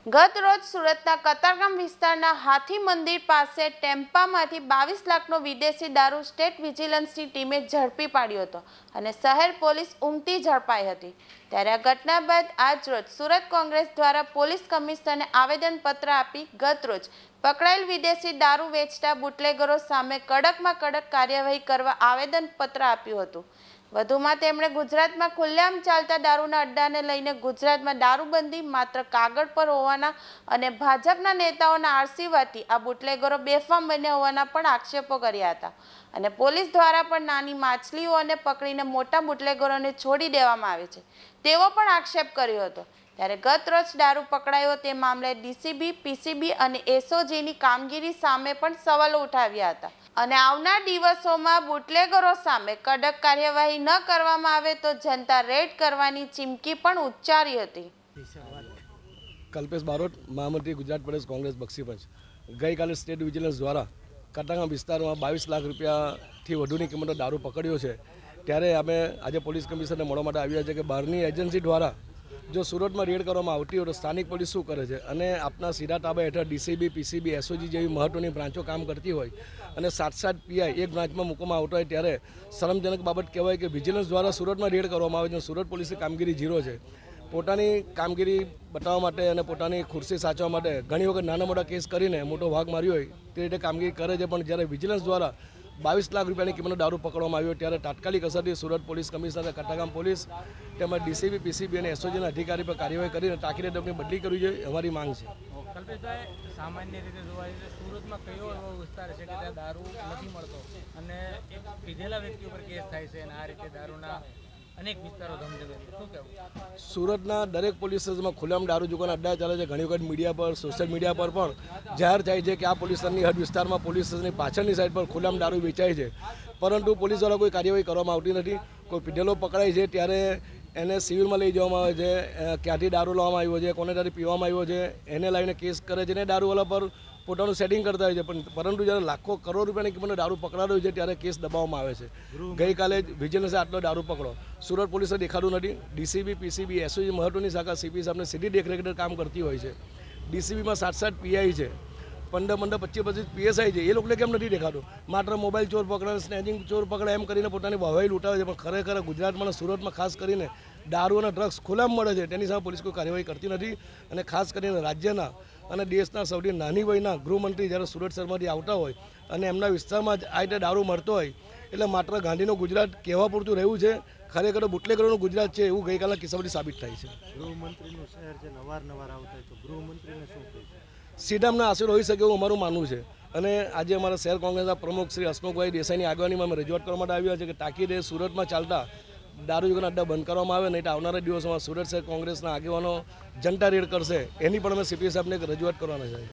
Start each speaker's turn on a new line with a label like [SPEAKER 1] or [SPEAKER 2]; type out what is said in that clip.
[SPEAKER 1] ગત રોજ સુરતના કતારગામ વિસ્તારના હાથી મંદિર પાસે ટેમ્પામાંથી 22 લાખનો વિદેશી દારૂ સ્ટેટ વિજિલન્સની ટીમે ઝડપી પાડ્યો હતો અને શહેર પોલીસ ઉમટી ઝડપાઈ હતી। ત્યારે આ ઘટના બાદ આજરોજ સુરત કોંગ્રેસ દ્વારા પોલીસ કમિશનરને આવેદનપત્ર આપી ગત રોજ પકડાયેલ વિદેશી દારૂ વેચતા બુટલેગરો સામે કડકમાં કડક કાર્યવાહી કરવા આવેદનપત્ર આપ્યું હતું। વધુમાં તેમણે ગુજરાતમાં ખુલ્લેઆમ ચાલતા દારૂના અડ્ડાને લઈને ગુજરાતમાં દારૂબંધી માત્ર કાગળ પર હોવાના અને ભાજપના નેતાઓના આશીર્વાદથી આ બુટલેગરો બેફામ બન્યા હોવાના પણ આક્ષેપો કર્યા હતા અને પોલીસ દ્વારા પણ નાની માછલીઓને પકડીને મોટા બુટલેગરોને છોડી દેવામાં આવે છે તેવો પણ આક્ષેપ કર્યો હતો। ત્યારે ગત રોજ દારૂ પકડાયો તે મામલે ડીસીબી, પીસીબી અને એસઓજીની કામગીરી સામે પણ સવાલો ઉઠાવ્યા હતા અને આવનાર દિવસોમાં બુટલેગરો સામે કડક કાર્યવાહી ન કરવામાં આવે તો જનતા રેડ કરવાની ચીમકી પણ ઉચ્ચારી હતી।
[SPEAKER 2] કલ્પેશ બારોટ, મહામંત્રી ગુજરાત પ્રદેશ કોંગ્રેસ બક્ષીપંચ। ગઈકાલે સ્ટેટ વિજિલન્સ દ્વારા કતારગામ વિસ્તારમાં 22 લાખ રૂપિયાથી વધુની કિંમતનો દારૂ પકડ્યો છે। ત્યારે અમે આજે પોલીસ કમિશનરને મળવા માટે આવ્યા છે કે બહારની એજન્સી દ્વારા જો સુરતમાં રેડ કરવામાં આવતી હોય તો સ્થાનિક પોલીસ શું કરે છે અને આપના સીધા તાબા હેઠળ ડીસીબી, પીસીબી, એસઓજી જેવી મહત્વની બ્રાન્ચો કામ કરતી હોય અને 7-7 પીઆઈ એક બ્રાન્ચમાં મૂકવામાં આવતો હોય ત્યારે શરમજનક બાબત કહેવાય કે વિજિલન્સ દ્વારા સુરતમાં રેડ કરવામાં આવે છે। સુરત પોલીસની કામગીરી ઝીરો છે। પોતાની કામગીરી બતાવવા માટે અને પોતાની ખુરશી સાચવવા માટે ઘણી વખત નાના મોટા કેસ કરીને મોટો ભાગ માર્યો હોય તે રીતે કામગીરી કરે છે, પણ જ્યારે વિજિલન્સ દ્વારા 22 લાખ રૂપિયાની કિંમતનો દારૂ પકડવામાં આવ્યો ત્યારે તાત્કાલિક અસરથી સુરત પોલીસ કમિશનરે કતારગામ પોલીસ તેમજ ડીસીબી, પીસીબી અને એસઓજીના અધિકારી પર કાર્યવાહી કરીને તાકીદે તેમની બદલી કરવી જોઈએ અમારી માંગ છે।
[SPEAKER 3] કલ્પેશભાઈ, સામાન્ય રીતે જોવા જઈએ સુરતમાં કયો એવો વિસ્તાર છે કે ત્યાં દારૂ નથી મળતો અને એક પીધેલા વ્યક્તિ ઉપર કેસ થાય છે અને આ રીતે દારૂના અનેક વિસ્તારો ધમધમે છે, શું કહેવું?
[SPEAKER 2] સુરતના દરેક પોલીસ સ્ટેશનમાં ખુલ્લામ દારૂ દુકાન અડ્ડા ચાલે છે। ઘણી વખત મીડિયા પર, સોશિયલ મીડિયા પર પણ જાહેર થાય છે કે આ પોલીસ સ્ટેશનની હદ વિસ્તારમાં પોલીસ સ્ટેશનની પાછળની સાઈડ પર ખુલ્લામ દારૂ વેચાય છે, પરંતુ પોલીસ દ્વારા કોઈ કાર્યવાહી કરવામાં આવતી નથી। કોઈ પીધેલો પકડાય છે ત્યારે એને સિવિલમાં લઈ જવામાં આવે છે, ક્યાંથી દારૂ લાવવામાં આવ્યો છે, કોને ત્યાંથી પીવામાં આવ્યો છે એને લઈને કેસ કરે છે ને દારૂવાળા પર પોતાનું સેટિંગ કરતા હોય છે, પરંતુ જ્યારે લાખો કરોડ રૂપિયાની કિંમતનો દારૂ પકડાયો હોય છે ત્યારે કેસ દબાવવામાં આવે છે। ગઈકાલે વિજિલન્સે આટલો દારૂ પકડો, સુરત પોલીસે દેખાડું નથી। ડીસીબી, પીસીબી, એસઓજી મહત્વની શાખા સીપી સાહેબને સીધી દેખરેખ કામ કરતી હોય છે। ડીસીબીમાં 7-7 પીઆઈ છે, 15-15, 25-25 પીએસઆઈ છે, એ લોકોને કેમ નથી દેખાતું? માત્ર મોબાઈલ ચોર પકડે, સ્નેચિંગ ચોર પકડે એમ કરીને પોતાની વાહવાહી લૂંટાવે છે, પણ ખરેખર ગુજરાતમાં સુરતમાં ખાસ કરીને દારૂ અને ડ્રગ્સ ખુલ્લામ મળે છે તેની સામે પોલીસ કોઈ કાર્યવાહી કરતી નથી અને ખાસ કરીને રાજ્યના અને દેશના સૌથી નાની વયના ગૃહમંત્રી જ્યારે સુરત શહેરમાંથી આવતા હોય અને એમના વિસ્તારમાં જ આ રીતે દારૂ મળતો હોય એટલે માત્ર ગાંધીનું ગુજરાત કહેવા પૂરતું રહ્યું છે, ખરેખર બુટલેગરોનું ગુજરાત છે એવું ગઈકાલના કિસ્સામાંથી સાબિત થાય છે।
[SPEAKER 4] ગૃહમંત્રીનું શહેર છે, નવાર આવતા હોય તો ગૃહમંત્રીને શું કહે છે?
[SPEAKER 2] સીધા અમને આશીર્વાદ હોઈ શકે એવું અમારું માનવું છે અને આજે અમારા શહેર કોંગ્રેસના પ્રમુખ શ્રી હસમુખભાઈ દેસાઈની આગેવાનીમાં અમે રજૂઆત કરવા માટે આવ્યા છે કે તાકીદે સુરતમાં ચાલતા દારૂ દુકાન અડ્ડા બંધ કરવામાં આવે, નહીં તો આવનારા દિવસોમાં સુરત શહેર કોંગ્રેસના આગેવાનો જનતા રેડ કરશે એની પણ અમે સીપી સાહેબને રજૂઆત કરવાના છે।